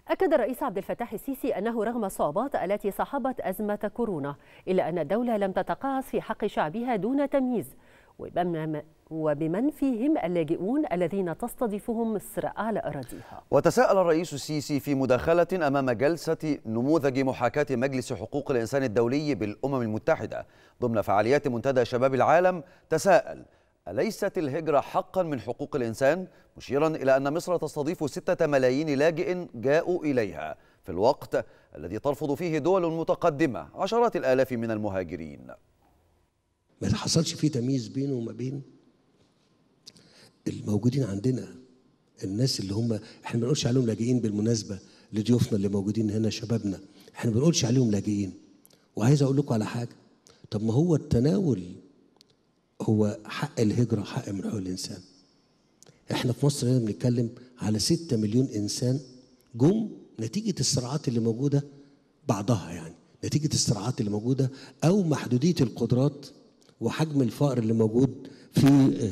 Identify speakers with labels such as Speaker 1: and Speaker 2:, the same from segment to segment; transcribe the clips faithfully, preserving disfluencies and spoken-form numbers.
Speaker 1: أكد الرئيس عبد الفتاح السيسي أنه رغم الصعوبات التي صاحبت أزمة كورونا إلا أن الدولة لم تتقاعس في حق شعبها دون تمييز، وبمن فيهم اللاجئون الذين تستضيفهم مصر على أراضيها.
Speaker 2: وتساءل الرئيس السيسي في مداخلة أمام جلسة نموذج محاكاة مجلس حقوق الإنسان الدولي بالأمم المتحدة ضمن فعاليات منتدى شباب العالم، تساءل: أليست الهجرة حقا من حقوق الإنسان؟ مشيرا إلى أن مصر تستضيف ستة ملايين لاجئ جاءوا إليها في الوقت الذي ترفض فيه دول متقدمة عشرات الآلاف من المهاجرين.
Speaker 3: ما حصلش فيه تمييز بينه وما بين الموجودين عندنا، الناس اللي هم احنا ما بنقولش عليهم لاجئين. بالمناسبة لضيوفنا اللي موجودين هنا شبابنا، احنا ما بنقولش عليهم لاجئين. وعايز اقول لكم على حاجة، طب ما هو التناول هو حق الهجرة حق من حقوق الإنسان. احنا في مصر هنا بنتكلم على ستة مليون إنسان جم نتيجة الصراعات اللي موجودة، بعضها يعني نتيجة الصراعات اللي موجودة أو محدودية القدرات وحجم الفقر اللي موجود في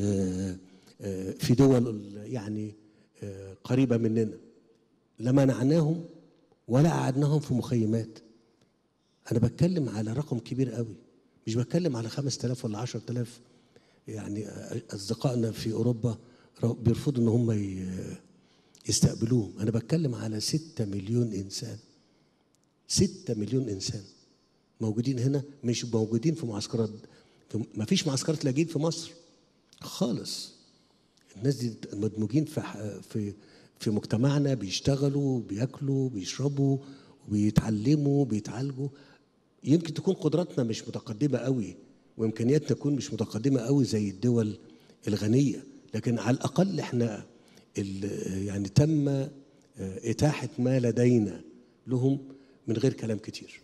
Speaker 3: في دول يعني قريبة مننا. لا منعناهم ولا قعدناهم في مخيمات. أنا بتكلم على رقم كبير قوي، مش بتكلم على خمسة آلاف ولا عشرة آلاف. يعني أصدقائنا في أوروبا بيرفضوا إن هم يستقبلوهم. أنا بتكلم على ستة مليون إنسان، ستة مليون إنسان موجودين هنا، مش موجودين في معسكرات. ما فيش معسكرات لاجئين في مصر خالص. الناس دي مدموجين في في في مجتمعنا، بيشتغلوا بياكلوا بيشربوا وبيتعلموا بيتعالجوا. يمكن تكون قدراتنا مش متقدمة قوي وإمكانياتنا تكون مش متقدمة قوي زي الدول الغنية، لكن على الأقل احنا يعني تم إتاحة ما لدينا لهم من غير كلام كتير.